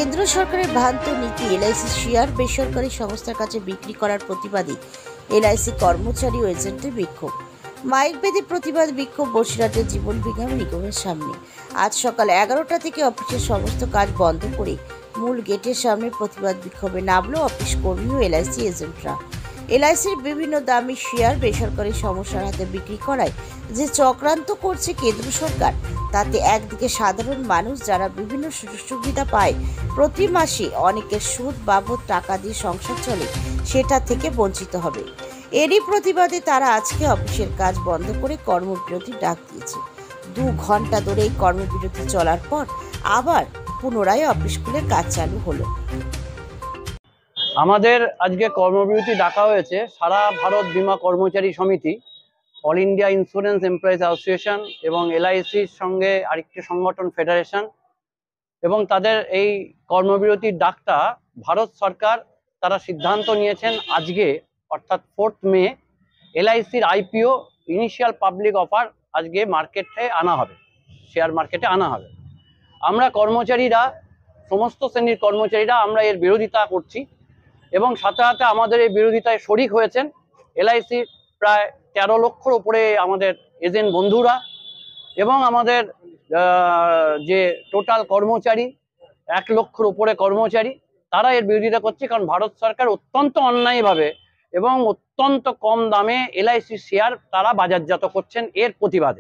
কেন্দ্র সরকারের ভ্রান্ত নীতি এলআইসি শেয়ার বেসরকারি সংস্থার কাছে বিক্রি করার প্রতিবাদে এলআইসি কর্মচারী ও এজেন্টের বিক্ষোভ। মাইক বেঁধে প্রতিবাদ বিক্ষোভ বসিরহাটের জীবন বিজ্ঞান নিগমের সামনে। আজ সকাল 11টা থেকে অফিসের সমস্ত কাজ বন্ধ করে মূল গেটের সামনে প্রতিবাদ বিক্ষোভে নামলো অফিস কর্মী ও এলআইসি এজেন্টরা। এলআইসির বিভিন্ন দামি শেয়ার বেসরকারি সংস্থার হাতে বিক্রি করায় যে চক্রান্ত করছে কেন্দ্র সরকার, তাতে একদিকে সাধারণ মানুষ যারা বিভিন্ন সুযোগ সুবিধা পায়, প্রতি মাসে অনেকের সুদ বাবদ টাকা দিয়ে সংসার চলে, সেটা থেকে বঞ্চিত হবে। এরই প্রতিবাদে তারা আজকে অফিসের কাজ বন্ধ করে কর্মবিরতির ডাক দিয়েছে। 2 ঘন্টা ধরে এই কর্মবিরতি চলার পর আবার পুনরায় অফিস খুলে কাজ চালু হলো। আমাদের আজকে কর্মবিরতি ডাকা হয়েছে সারা Bharat Bima Karmachari Samiti, all India insurance employees association এবং এলআইসির সঙ্গে আরেকটি সংগঠন ফেডারেশন, এবং তাদের এই কর্মবিরতির ডাকটা ভারত সরকার তারা সিদ্ধান্ত নিয়েছেন আজকে অর্থাৎ 4 মে এলআইসির আইপিও ইনিশিয়াল পাবলিক অফার আজকে মার্কেটে আনা হবে, শেয়ার মার্কেটে আনা হবে। আমরা কর্মচারীরা, সমস্ত শ্রেণীর কর্মচারীরা আমরা এর বিরোধিতা করছি এবং সাথে সাথে আমাদের এই বিরোধিতায় শরিক হয়েছেন এলআইসির প্রায় 13 লক্ষর উপরে আমাদের এজেন্ট বন্ধুরা এবং আমাদের যে টোটাল কর্মচারী 1 লক্ষর উপরে কর্মচারী, তারা এর বিরোধিতা করছে। কারণ ভারত সরকার অত্যন্ত অন্যায়ভাবে এবং অত্যন্ত কম দামে এলআইসি শেয়ার তারা বাজারজাত করছেন, এর প্রতিবাদে।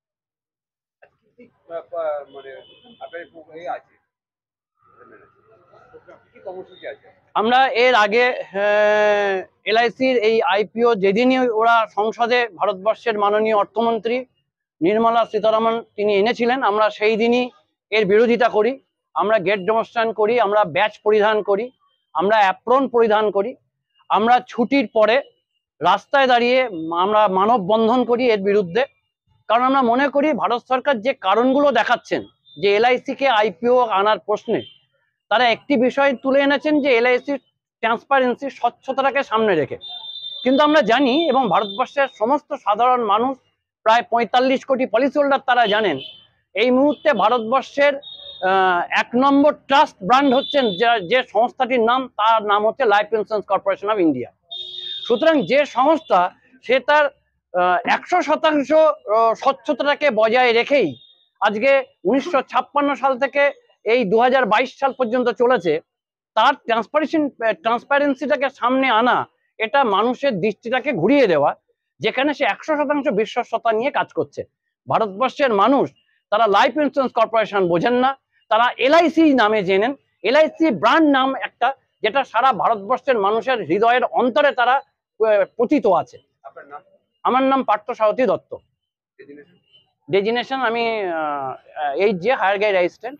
আমরা এর আগে এলআইসির এই আইপিও যেদিনই ওরা সংসদে ভারতবর্ষের মাননীয় অর্থমন্ত্রী নির্মলা সীতারামন তিনি এনেছিলেন, আমরা সেই দিনই এর বিরোধিতা করি। আমরা গেট ডেমনস্ট্রেশন করি, আমরা ব্যাচ পরিধান করি, আমরা অ্যাপ্রন পরিধান করি, আমরা ছুটির পরে রাস্তায় দাঁড়িয়ে আমরা মানববন্ধন করি এর বিরুদ্ধে। কারণ আমরা মনে করি ভারত সরকার যে কারণগুলো দেখাচ্ছেন যে এলআইসিকে আইপিও আনার প্রশ্নে, তারা একটি বিষয় তুলে এনেছেন যে এলআইসির ট্রান্সপারেন্সি, স্বচ্ছতাটাকে সামনে রেখে। কিন্তু আমরা জানি এবং ভারতবর্ষের সমস্ত সাধারণ মানুষ, প্রায় 45 কোটি পলিসি হোল্ডার, তারা জানেন এই মুহূর্তে ভারতবর্ষের 1 নম্বর ট্রাস্ট ব্র্যান্ড হচ্ছেন যে সংস্থাটির নাম, তার নাম হচ্ছে life insurance corporation of India. সুতরাং যে সংস্থা সে তার 100% স্বচ্ছতাটাকে বজায় রেখেই আজকে 1956 সাল থেকে এই 2022 সাল পর্যন্ত চলেছে, তার ট্রান্সপারেন্সিটাকে সামনে আনা, এটা মানুষের দৃষ্টিটাকে ঘুরিয়ে দেওয়া, যেখানে সে 100% বিশ্বস্ততা নিয়ে কাজ করছে। ভারতবর্ষের মানুষ তারা লাইফ ইন্স্যুরেন্স কর্পোরেশন বোঝেন না, তারা এলআইসি নামে জেনেন। এলআইসি ব্র্যান্ড নাম একটা, যেটা সারা ভারতবর্ষের মানুষের হৃদয়ের অন্তরে তারা পতিত আছে। আমার নাম পার্থ সারথী দত্ত। ডেজিনেশন আমি HJ হায়ার গাইড অ্যাসিস্ট্যান্ট।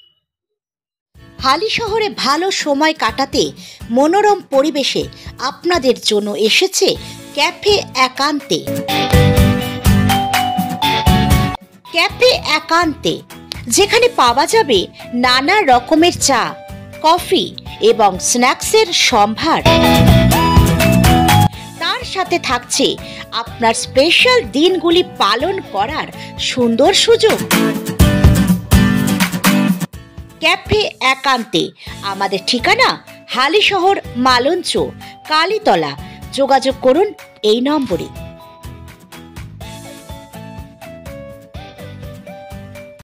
হালি শহরে ভালো সময় কাটাতে মনোরম পরিবেশে আপনাদের জন্য এসেছে ক্যাফে একান্তে। ক্যাফে একান্তে, যেখানে পাওয়া যাবে নানা রকমের চা, কফি এবং স্ন্যাক্সের সম্ভার। তার সাথে থাকছে আপনার স্পেশাল দিনগুলি পালন করার সুন্দর সুযোগ। ক্যাফে একান্তে, আমাদের ঠিকানা হালিশহর, মালঞ্চ, কালীতলা। যোগাযোগ করুন এই নম্বরে।